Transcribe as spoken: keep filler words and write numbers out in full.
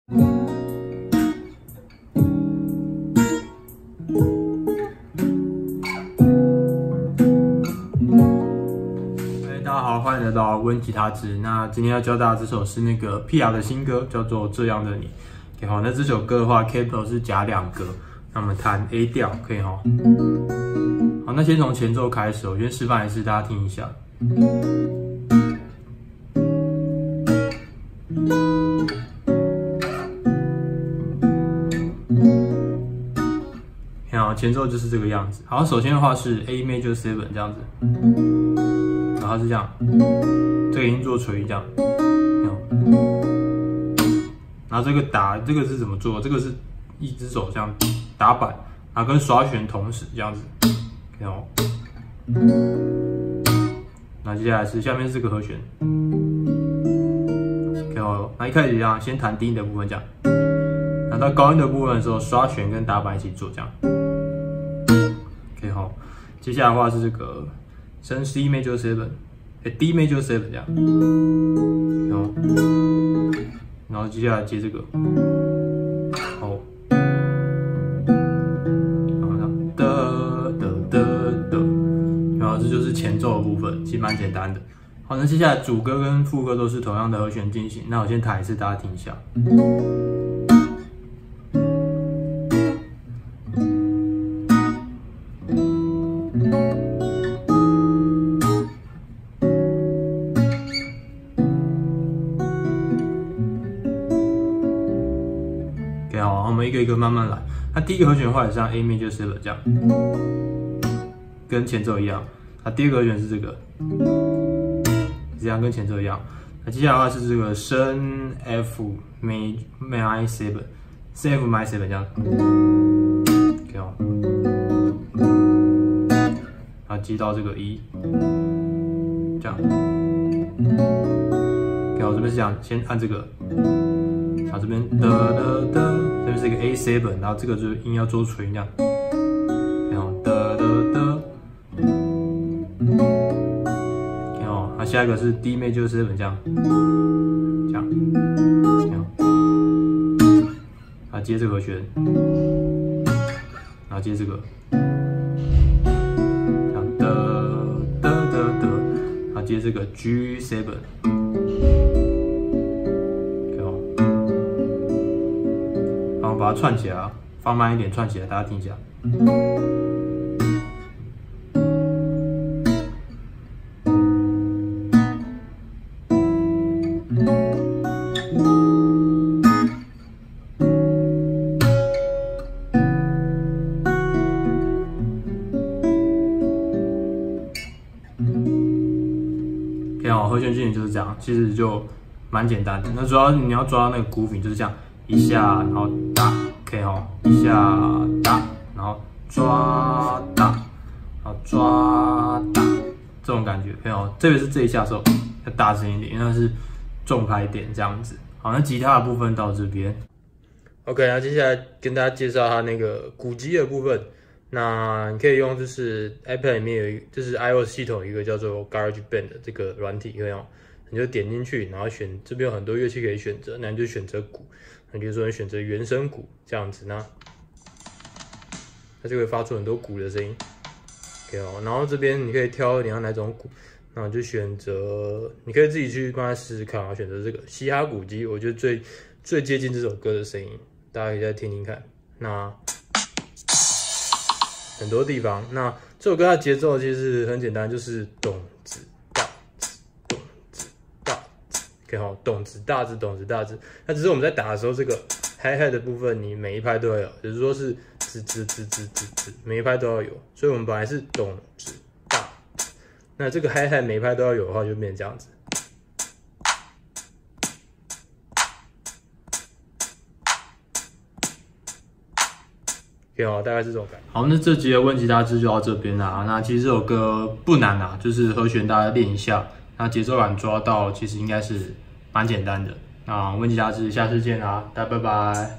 大家好，欢迎来到温吉他之。那今天要教大家这首是那个 P R 的新歌，叫做《这样的你》。OK， 好，那这首歌的话 ，capo 是夹两格，那我们弹 A 调，可以哈。好，那先从前奏开始，我先示范一次，大家听一下。好，前奏就是这个样子。好，首先的话是 A major seven 这样子。然后是这样，这个音做垂这样，然后这个打这个是怎么做？这个是一只手这样打板，然后跟刷弦同时这样子，看哦。那接下来是下面是这个和弦，看哦。那一开始一样，先弹低音的部分这样，拿到高音的部分的时候，刷弦跟打板一起做这样，可以好。接下来的话是这个。升 C major seven， 哎 D major seven 这样，然后，然后接下来接这个，好，然后哒哒哒哒，然后这就是前奏的部分，其实蛮简单的。好，那接下来主歌跟副歌都是同样的和弦进行。那我先弹一次，大家听一下。好，我们一个一个慢慢来。那第一个和弦的话也是像 A major seven 这样，跟前奏一样。那第二个和弦是这个，这样跟前奏一样。那接下来的话是这个升 F major seven，C F major seven 这样。OK 哦，然后接到这个 E， 这样。OK， 我这边是这样，先按这个。然后这边哒哒哒，这边是一个 A seven， 然后这个就是音要做垂这样，然后哒哒哒，然后那下一个是 D major seven 这样，这样，然后，啊接这个和弦，然后接这个，这样哒哒哒哒，然后接这个 G seven。把它串起来啊，放慢一点，串起来，大家听一下。OK， 好，和弦进行就是这样，其实就蛮简单的。那主要你要抓到那个鼓柄就是这样。一下，然后打 ，OK 哦，一下打，然后抓打，然后抓打，这种感觉，朋友，特别是这一下的时候要大声一点，因为它是重拍点这样子。好，那吉他的部分到这边 ，OK， 那接下来跟大家介绍它那个鼓机的部分。那你可以用就是 iPad 里面有一，就是 iOS 系统有一个叫做 GarageBand 的这个软体，可以用。你就点进去，然后选这边有很多乐器可以选择，那你就选择鼓。那比如说你选择原声鼓这样子，那它就会发出很多鼓的声音。OK 哦，然后这边你可以挑你要哪种鼓，那你就选择，你可以自己去帮它试试看啊，选择这个嘻哈鼓机，我觉得最最接近这首歌的声音，大家可以再听听看。那很多地方，那这首歌它的节奏其实很简单，就是咚子大子咚子大子 ，OK 好，咚子大子咚子大子。那只是我们在打的时候，这个 hi hat 的部分你每一拍都要有，也就是说是吱吱吱吱吱吱，每一拍都要有。所以我们本来是咚子大子，那这个 hi hat 每一拍都要有的话，就变成这样子。好，大概是这种感觉。好，那这集的问吉他之就到这边啦。那其实这首歌不难啦，就是和弦大家练一下，那节奏感抓到，其实应该是蛮简单的。那问吉他之下次见啦，大家拜拜。